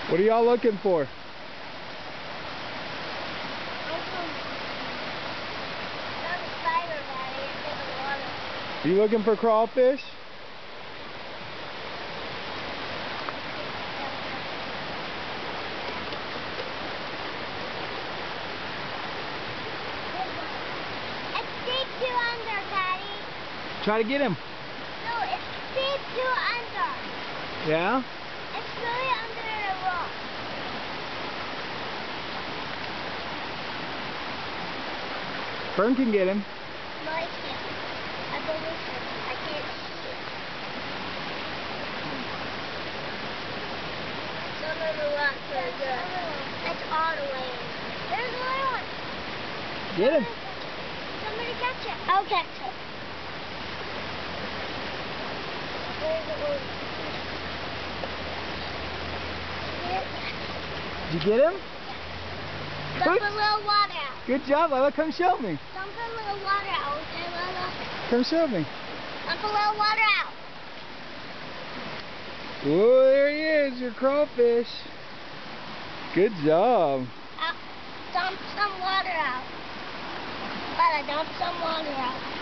What are y'all looking for? Are you looking for crawfish? It's deep too under, Daddy. Try to get him. No, it's deep too under. Yeah? It's really under the rock. Fern can get him. No, I can't. I believe it. I can't see it. It's under the rock really good. It's all the way in. There's another one. Get him. Somebody catch it. I'll catch it. Where's the one? Did you get him? Dump a little water out. Good job, Lila. Come show me. Dump a little water out, okay, Lila? Come show me. Dump a little water out. Whoa, there he is, your crawfish. Good job. Dump some water out. Lila, dump some water out.